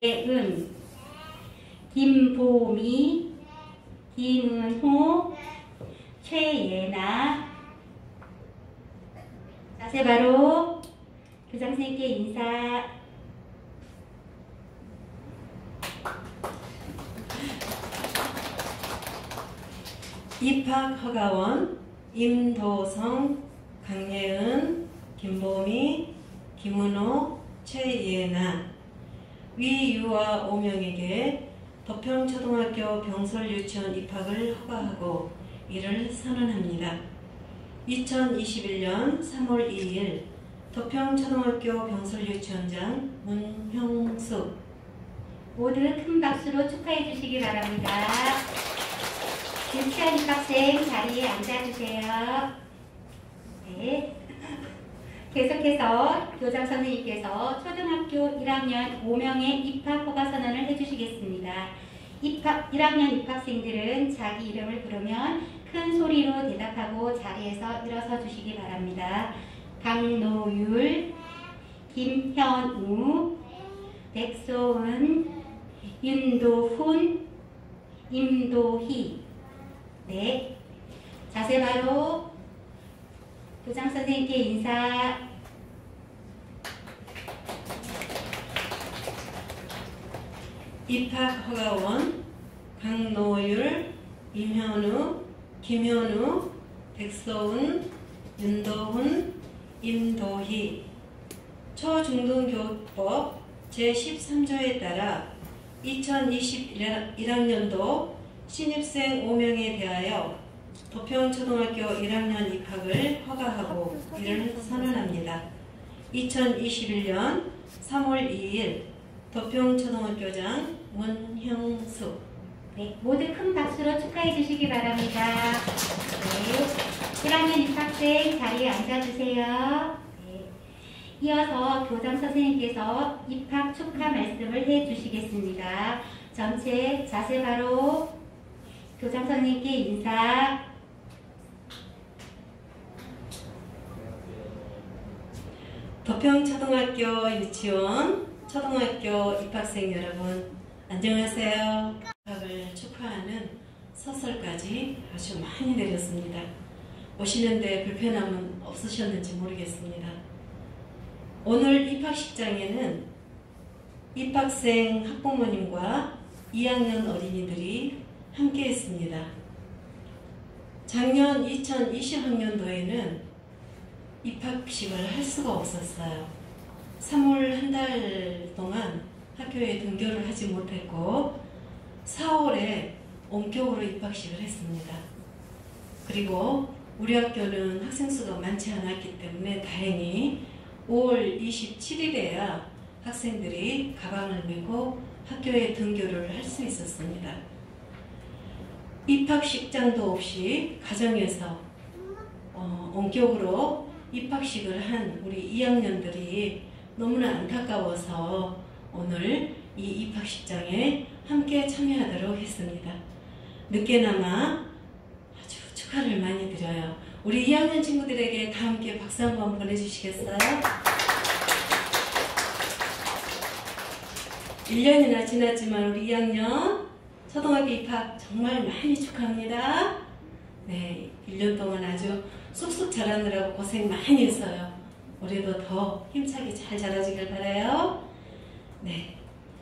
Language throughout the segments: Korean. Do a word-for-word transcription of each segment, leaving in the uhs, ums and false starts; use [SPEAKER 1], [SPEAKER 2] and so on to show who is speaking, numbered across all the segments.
[SPEAKER 1] 은, 김보미, 김은호, 최예나. 자세 바로 교장 선생님께 인사.
[SPEAKER 2] 입학허가원 임도성, 강예은, 김보미, 김은호, 최예나. 위 유아 오 명에게 덕평초등학교 병설유치원 입학을 허가하고 이를 선언합니다. 이천이십일 년 삼월 이일 덕평초등학교 병설유치원장 문형숙.
[SPEAKER 1] 모두 큰 박수로 축하해 주시기 바랍니다. 유치원 입학생 자리에 앉아주세요. 네. 계속해서 교장 선생님께서 초등학교 일 학년 오 명의 입학 허가 선언을 해주시겠습니다. 입학, 일 학년 입학생들은 자기 이름을 부르면 큰 소리로 대답하고 자리에서 일어서 주시기 바랍니다. 강노율, 김현우, 백소은, 윤도훈, 임도희. 네. 자세 바로 교장 선생님께 인사.
[SPEAKER 2] 입학허가원 강노율, 임현우, 김현우, 백소은, 윤도훈, 임도희. 초중등교육법 제십삼 조에 따라 이천이십일 학년도 신입생 오 명에 대하여 도평초등학교 일 학년 입학을 허가하고 이를 선언합니다. 이천이십일 년 삼월 이일 도평초등학교장 문형숙.
[SPEAKER 1] 네, 모두 큰 박수로 축하해 주시기 바랍니다. 네, 일 학년 입학생 자리에 앉아주세요. 네, 이어서 교장 선생님께서 입학 축하 말씀을 해 주시겠습니다. 전체 자세 바로 교장 선생님께 인사.
[SPEAKER 2] 도평초등학교 유치원 초등학교 입학생 여러분 안녕하세요. 입학을 축하하는 서설까지 아주 많이 내렸습니다. 오시는데 불편함은 없으셨는지 모르겠습니다. 오늘 입학식장에는 입학생 학부모님과 이 학년 어린이들이 함께 했습니다. 작년 이천이십 학년도에는 입학식을 할 수가 없었어요. 삼월 한 달 동안 학교에 등교를 하지 못했고 사월에 원격으로 입학식을 했습니다. 그리고 우리 학교는 학생 수가 많지 않았기 때문에 다행히 오월 이십칠일에야 학생들이 가방을 메고 학교에 등교를 할 수 있었습니다. 입학식장도 없이 가정에서 어, 원격으로 입학식을 한 우리 이 학년들이 너무나 안타까워서 오늘 이 입학식장에 함께 참여하도록 했습니다. 늦게나마 아주 축하를 많이 드려요. 우리 이 학년 친구들에게 다 함께 박수 한번 보내주시겠어요? 일 년이나 지났지만 우리 이 학년 초등학교 입학 정말 많이 축하합니다. 네, 일 년 동안 아주 쑥쑥 자라느라고 고생 많이 했어요. 올해도 더 힘차게 잘 자라주길 바라요. 네.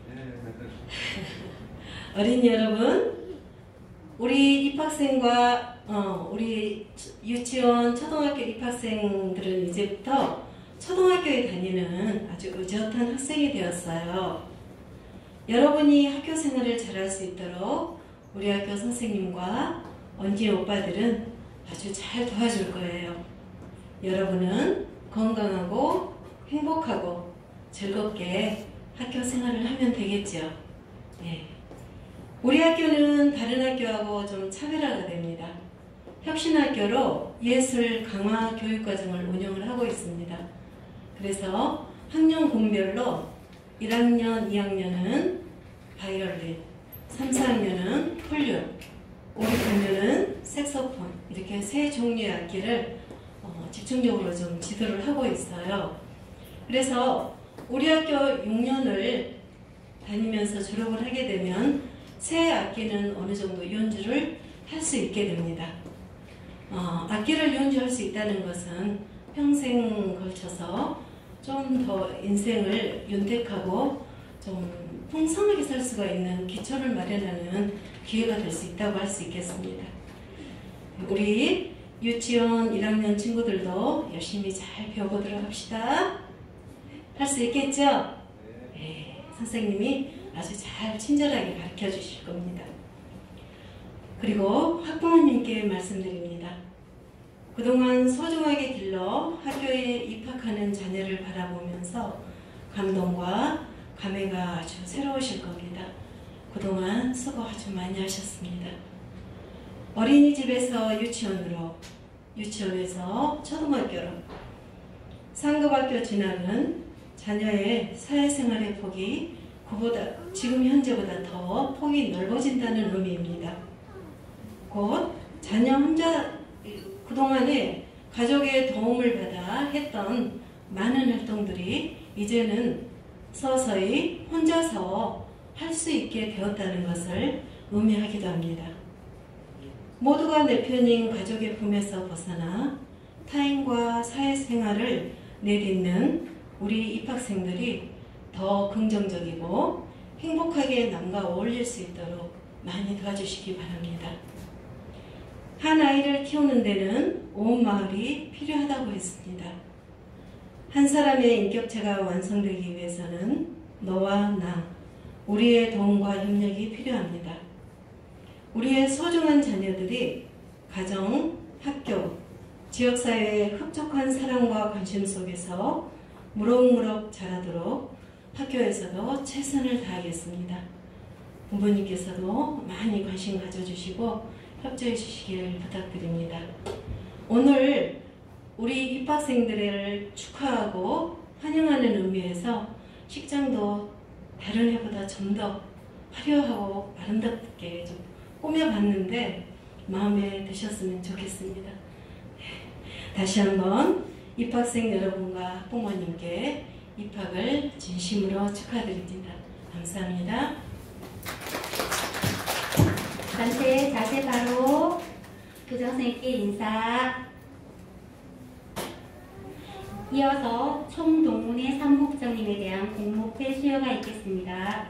[SPEAKER 2] 어린이 여러분, 우리 입학생과 어, 우리 유치원 초등학교 입학생들은 이제부터 초등학교에 다니는 아주 의젓한 학생이 되었어요. 여러분이 학교 생활을 잘할 수 있도록 우리 학교 선생님과 언니 오빠들은 아주 잘 도와줄 거예요. 여러분은 건강하고 행복하고 즐겁게 학교 생활을 하면 되겠죠. 네. 우리 학교는 다른 학교하고 좀 차별화가 됩니다. 혁신학교로 예술 강화 교육과정을 운영을 하고 있습니다. 그래서 학년 군별로 일 학년, 이 학년은 바이올린, 삼, 사 학년은 플룻, 오, 육 학년은 색소폰, 이렇게 세 종류의 악기를 어, 집중적으로 좀 지도를 하고 있어요. 그래서 우리 학교 육 년을 다니면서 졸업을 하게 되면 새 악기는 어느 정도 연주를 할 수 있게 됩니다. 어, 악기를 연주할 수 있다는 것은 평생 걸쳐서 좀 더 인생을 윤택하고 좀 풍성하게 살 수가 있는 기초를 마련하는 기회가 될 수 있다고 할 수 있겠습니다. 우리 유치원 일 학년 친구들도 열심히 잘 배워보도록 합시다. 할 수 있겠죠? 네, 선생님이 아주 잘 친절하게 가르쳐 주실 겁니다. 그리고 학부모님께 말씀드립니다. 그동안 소중하게 길러 학교에 입학하는 자녀를 바라보면서 감동과 감회가 아주 새로우실 겁니다. 그동안 수고 아주 많이 하셨습니다. 어린이집에서 유치원으로, 유치원에서 초등학교로, 상급학교 진학은 자녀의 사회생활의 폭이 그보다 지금 현재보다 더 폭이 넓어진다는 의미입니다. 곧 자녀 혼자 그동안에 가족의 도움을 받아 했던 많은 활동들이 이제는 서서히 혼자서 할 수 있게 되었다는 것을 의미하기도 합니다. 모두가 내 편인 가족의 품에서 벗어나 타인과 사회생활을 내딛는 우리 입학생들이 더 긍정적이고 행복하게 남과 어울릴 수 있도록 많이 도와주시기 바랍니다. 한 아이를 키우는 데는 온 마을이 필요하다고 했습니다. 한 사람의 인격체가 완성되기 위해서는 너와 나, 우리의 도움과 협력이 필요합니다. 우리의 소중한 자녀들이 가정, 학교, 지역사회의 흡족한 사랑과 관심 속에서 무럭무럭 자라도록 학교에서도 최선을 다하겠습니다. 부모님께서도 많이 관심 가져주시고 협조해 주시길 부탁드립니다. 오늘 우리 입학생들을 축하하고 환영하는 의미에서 식장도 다른 해보다 좀 더 화려하고 아름답게 좀 꾸며봤는데 마음에 드셨으면 좋겠습니다. 다시 한번 입학생 여러분과 학부모님께 입학을 진심으로 축하드립니다. 감사합니다.
[SPEAKER 1] 전체 자세 바로 교장선생님께 인사. 이어서 총동문회 사무국장님에 대한 공모패 수여가 있겠습니다.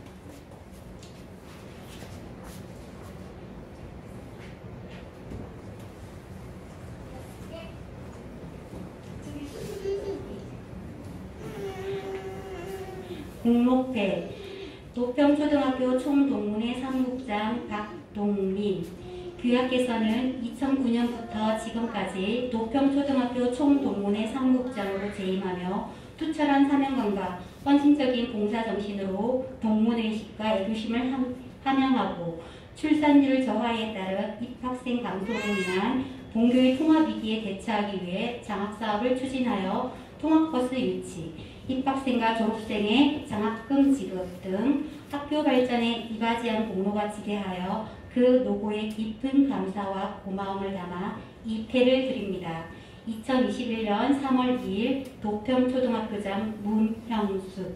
[SPEAKER 1] 공모패 노평초등학교 총동문회 사무국장 박동민. 교약께서는 이천구 년부터 지금까지 노평초등학교 총동문회 사무국장으로 재임하며 투철한 사명감과 헌신적인 봉사정신으로 동문회의식과 애교심을 함양하고 출산율 저하에 따른 입학생 감소로 인한 본교의 통합위기에 대처하기 위해 장학사업을 추진하여 통학버스 유치, 입학생과 졸업생의 장학금 지급 등 학교 발전에 이바지한 공로가 지대하여 그 노고에 깊은 감사와 고마움을 담아 이 패를 드립니다. 이천이십일 년 삼월 이일 노평초등학교장 문형숙.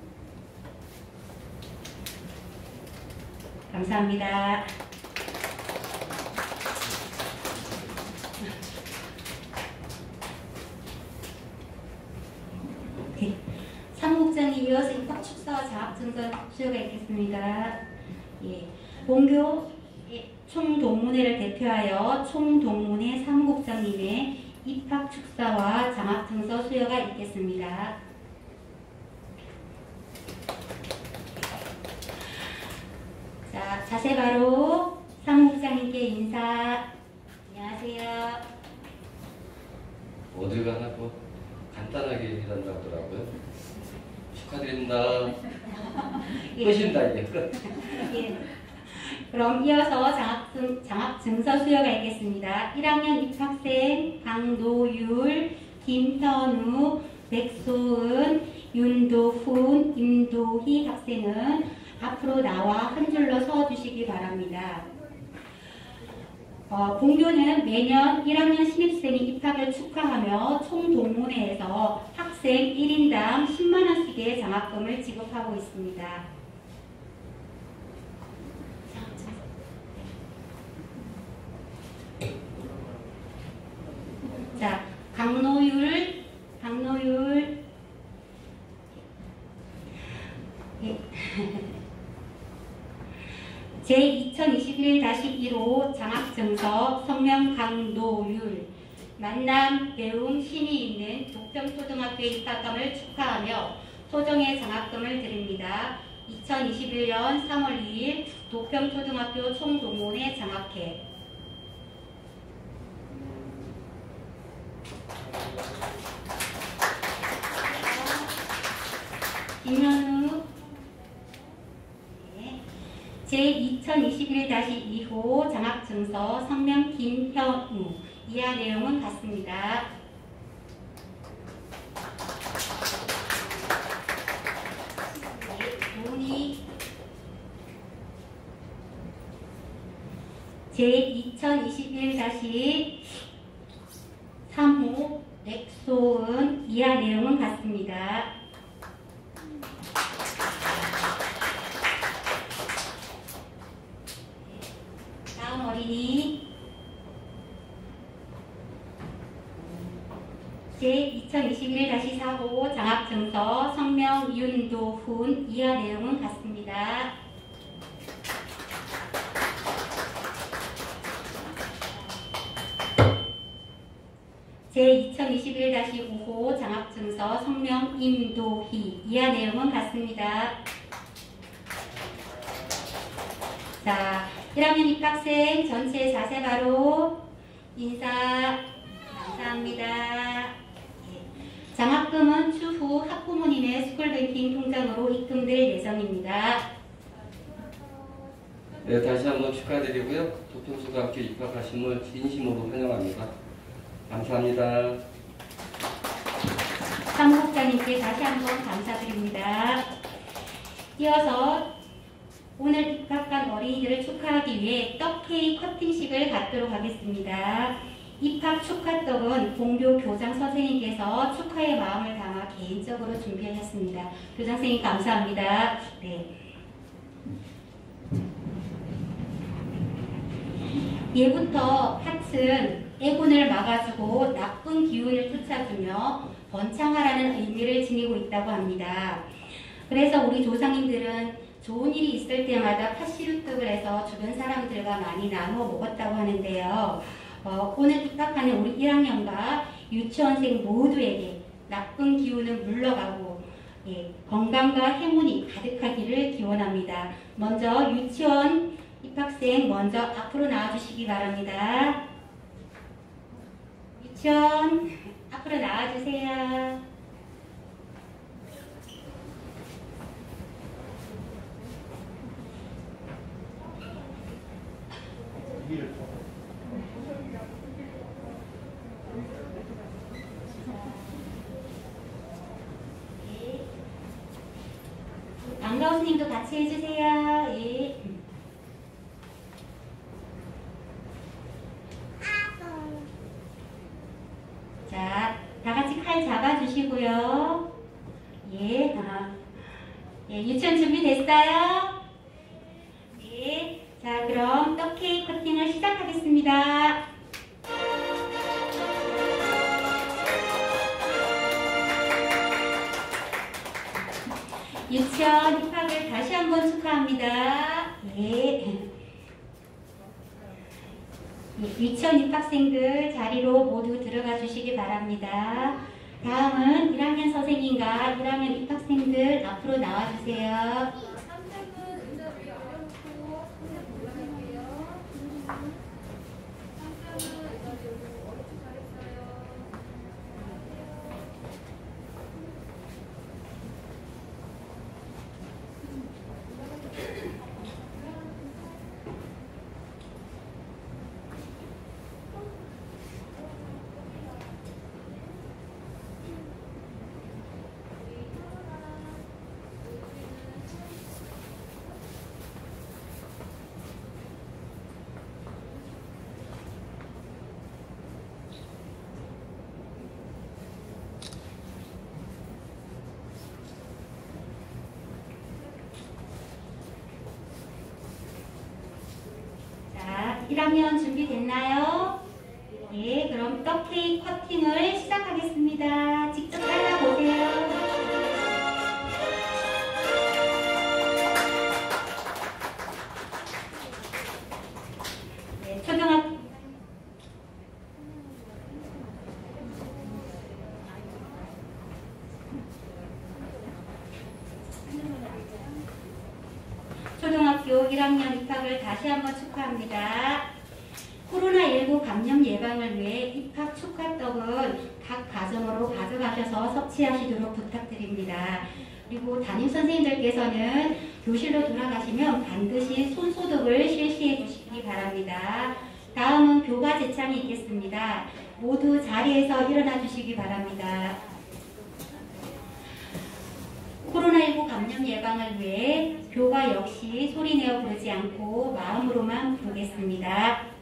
[SPEAKER 1] 감사합니다. 네. 사무국장이 이어서 입학축사와 장학증서 수여가 있겠습니다. 예. 본교 총동문회를 대표하여 총동문회 사무국장님의 입학축사와 장학증서 수여가 있겠습니다. 자, 자세 바로 사무국장님께 인사. 안녕하세요.
[SPEAKER 3] 모두가 하고 간단하게 일한다 하더라고요. 축하드립니다.
[SPEAKER 1] 예.
[SPEAKER 3] 끝입니다 이제 끝.
[SPEAKER 1] 예. 그럼 이어서 장학증, 장학증서 수여가 있겠습니다. 일 학년 입학생 강노율, 김현우, 백소은, 윤도훈, 임도희 학생은 앞으로 나와 한 줄로 서주시기 바랍니다. 어, 본교는 매년 일 학년 신입생이 입학을 축하하며 총동문회에서 학생 일 인당 십만 원씩의 장학금을 지급하고 있습니다. 이천이십일 다시 일호 장학증서 성명 강노율 만남, 배움, 힘이 있는 도평초등학교에 입학함을 축하하며 소정의 장학금을 드립니다. 이천이십일 년 삼월 이일 도평초등학교 총동문회 장학회. 김현우. 네. 제이천이십일 다시 이호 장학증서 성명 김현우. 이하 내용은 같습니다. 네, 논의. 제이천이십일 다시 삼호 엑소은 이하 내용은 같습니다. 다음 어린이. 제이천이십일 다시 사호 장학증서 성명 윤도훈 이하 내용은 같습니다. 제이천이십일 다시 오호 장학증서 성명 임도희 이하 내용은 같습니다. 자, 일 학년 입학생 전체 자세 바로 인사 감사합니다. 예. 장학금은 추후 학부모님의 스쿨뱅킹 통장으로 입금될 예정입니다.
[SPEAKER 3] 네, 다시 한번 축하드리고요. 도평초등학교 입학하심을 진심으로 환영합니다. 감사합니다.
[SPEAKER 1] 사무국장님께 다시 한번 감사드립니다. 이어서 오늘 입학한 어린이들을 축하하기 위해 떡케이크 커팅식을 갖도록 하겠습니다. 입학 축하떡은 공교 교장 선생님께서 축하의 마음을 담아 개인적으로 준비하셨습니다. 교장 선생님 감사합니다. 네. 예부터 팥은 애군을 막아주고 나쁜 기운을 쫓아주며 번창하라는 의미를 지니고 있다고 합니다. 그래서 우리 조상님들은 좋은 일이 있을 때마다 팥시루떡을 해서 주변 사람들과 많이 나누어 먹었다고 하는데요. 어, 오늘 입학하는 우리 일 학년과 유치원생 모두에게 나쁜 기운은 물러가고 예, 건강과 행운이 가득하기를 기원합니다. 먼저 유치원 입학생 먼저 앞으로 나와주시기 바랍니다. 유치원 앞으로 나와주세요. 안가우 스님도 같이 해주세요. 예. 자, 다 같이 칼 잡아주시고요. 예. 아. 예, 유치원 준비됐어요? 네. 자, 그럼 떡케이크 커팅을 시작하겠습니다. 유치원 입학을 다시 한번 축하합니다. 예. 유치원 입학생들 자리로 모두 들어가 주시기 바랍니다. 다음은 일 학년 선생님과 일 학년 입학생들 앞으로 나와주세요. 일 학년 준비됐나요? 예, 그럼 떡케이크 커팅을 시작하겠습니다. 직접 잘라보세요. 고등학교 일 학년 입학을 다시 한번 축하합니다. 코로나십구 감염 예방을 위해 입학 축하떡은 각 가정으로 가져가셔서 섭취하시도록 부탁드립니다. 그리고 담임선생님들께서는 교실로 돌아가시면 반드시 손소독을 실시해 주시기 바랍니다. 다음은 교과 제창이 있겠습니다. 모두 자리에서 일어나 주시기 바랍니다. 코로나십구 감염 예방을 위해 교과 역시 소리내어 부르지 않고 마음으로만 부르겠습니다.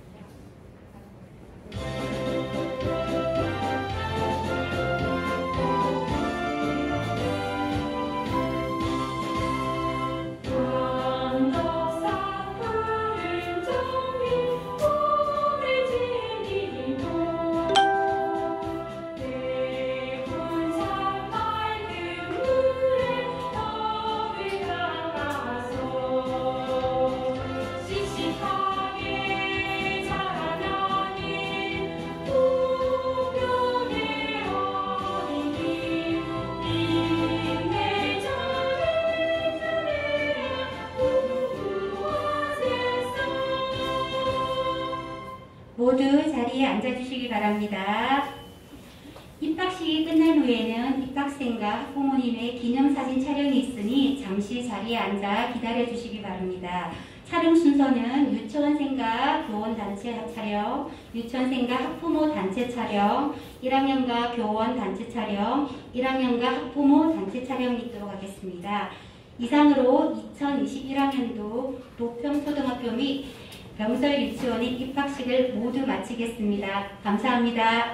[SPEAKER 1] 모두 자리에 앉아주시기 바랍니다. 입학식이 끝난 후에는 입학생과 학부모님의 기념사진 촬영이 있으니 잠시 자리에 앉아 기다려주시기 바랍니다. 촬영 순서는 유치원생과 교원 단체 촬영, 유치원생과 학부모 단체 촬영, 일 학년과 교원 단체 촬영, 일 학년과 학부모 단체 촬영이 있도록 하겠습니다. 이상으로 이천이십일 학년도 노평초등학교 및 병설 유치원의 입학식을 모두 마치겠습니다. 감사합니다.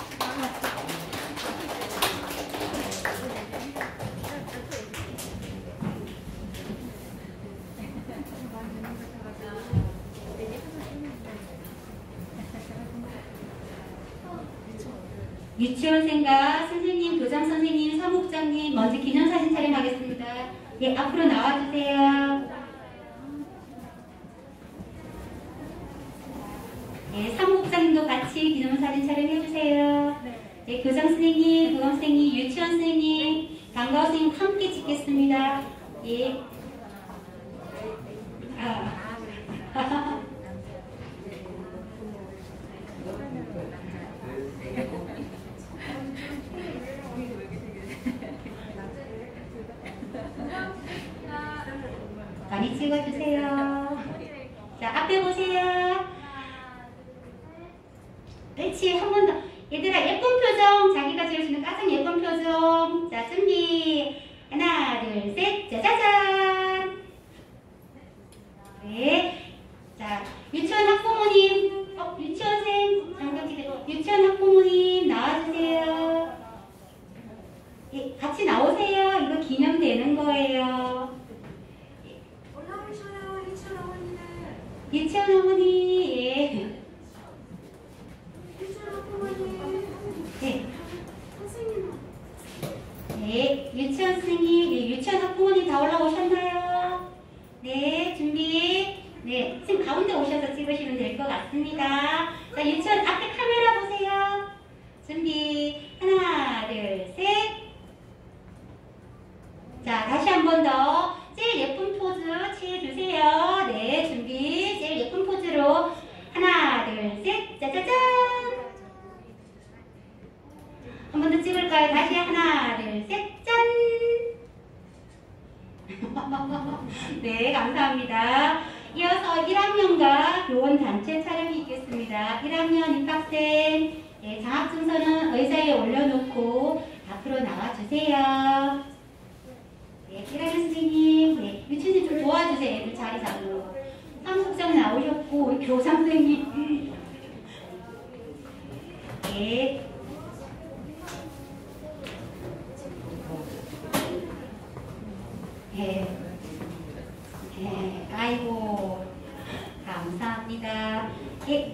[SPEAKER 1] 유치원생과 선생님, 교장 선생님, 사무국장님 먼저 기념사진 촬영하겠습니다. 예, 앞으로 나와주세요. 예, 사무국장님도 같이 기념사진 촬영해주세요. 예, 교장 선생님, 교감 선생님, 유치원 선생님, 방과후 선생님 함께 찍겠습니다. 예. 아. 많이 찍어주세요. 자, 앞에 보세요. 그렇지, 한 번 더. 얘들아, 예쁜 표정. 자기가 지을 수 있는 가장 예쁜 표정. 자, 준비. 하나, 둘, 셋. 짜자잔. 네. 자, 유치원 학부모님. 어, 유치원생. 잠깐 기다려. 유치원 학부모님, 나와주세요. 예, 같이 나오세요. 이거 기념되는 거예요.
[SPEAKER 4] 올라오셔요, 유치원 어머니는.
[SPEAKER 1] 유치원 어머니. 예. 네.
[SPEAKER 4] 선생님.
[SPEAKER 1] 네, 유치원 선생님, 네, 유치원 학부모님 다 올라오셨나요? 네, 준비. 네, 선생님 가운데 오셔서 찍으시면 될 것 같습니다. 자, 유치원 앞에 카메라 보세요. 준비. 하나, 둘, 셋. 자, 다시 한 번 더. 제일 예쁜 포즈 취해주세요. 네, 준비. 제일 예쁜 포즈로. 하나, 둘, 셋. 짜자잔. 한 번 더 찍을까요? 다시 하나, 둘, 셋, 짠! 네, 감사합니다. 이어서 일 학년과 교원 단체 촬영이 있겠습니다. 일 학년 입학생, 네, 장학증서는 의자에 올려놓고 앞으로 나와주세요. 네, 일 학년 선생님, 네, 유치원님 좀 도와주세요. 애들 자리 잡고. 사무국장 나오셨고, 우리 교장 선생님. 네. 네. 네. 아이고, 감사합니다. 예.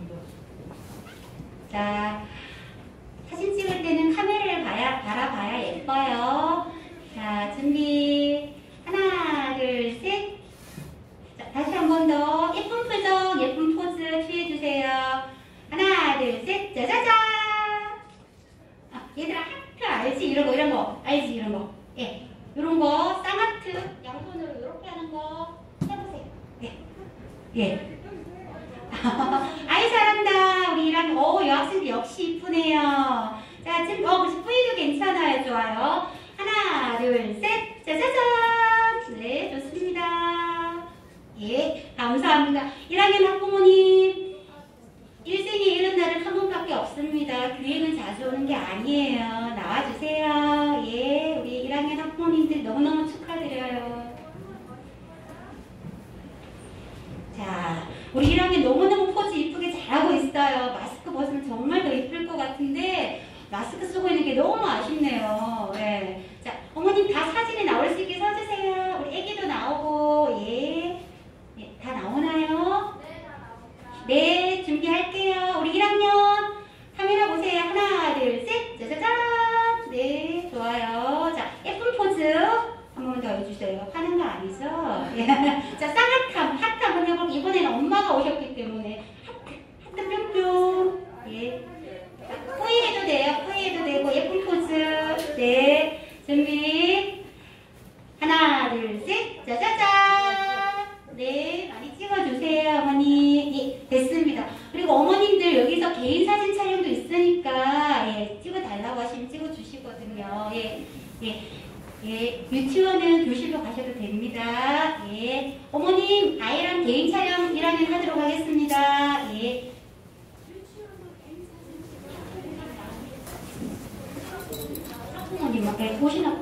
[SPEAKER 1] 자, 사진 찍을 때는 카메라를 봐야, 바라봐야 예뻐요. 자, 준비. 하나, 둘, 셋. 자, 다시 한 번 더. 예쁜 표정, 예쁜 포즈 취해주세요. 하나, 둘, 셋. 짜자잔! 아, 얘들아, 하트 알지? 이런 거, 이런 거. 알지? 이런 거. 예. 이런 거, 쌍하트. 양손으로 이렇게 하는 거. 예. 아이 잘한다. 우리 이랑 오 여학생들 역시 이쁘네요. 자 지금 어 뿌이도 괜찮아요. 좋아요. 하나 둘 셋. 짜자잔. 네 좋습니다. 예 감사합니다. 일 학년 학부모님 일생에 이런 날은 한 번밖에 없습니다. 교회는 자주 오는 게 아니에요. 나와주세요. 예 우리 일 학년 학부모님들 너무너무 축하드려요. 자, 우리 일 학년 너무너무 포즈 이쁘게 잘하고 있어요. 마스크 벗으면 정말 더 이쁠 것 같은데 마스크 쓰고 있는 게 너무 아쉽네요. 예. 자, 어머님 다 사진에 나올 수 있게 서주세요. 우리 애기도 나오고, 예. 예, 다 나오나요? 네, 준비할게요. 우리 일 학년 카메라 보세요. 하나, 둘, 셋. 짜자잔. 네, 좋아요. 자, 예쁜 포즈. 한 번 더 해주세요. 하는 거 아니죠? 예. 자, 쌍핫함, 하트 한번 해볼게요. 이번에는 엄마가 오셨기 때문에 하트, 하트 뿅뿅. 예. 자, 뿌이 해도 돼요. 뿌이 해도 되고 예쁜 포즈. 네, 준비. 하나, 둘, 셋. 짜자잔. 네, 많이 찍어주세요, 어머니. 예, 됐습니다. 그리고 어머님들 여기서 개인 사진 촬영도 있으니까 예, 찍어달라고 하시면 찍어주시거든요. 예, 예. 예, 유치원은 교실로 가셔도 됩니다. 예, 어머님 아이랑 개인 촬영 일 학년 하도록 하겠습니다. 예. 학부모님, 예, 오시나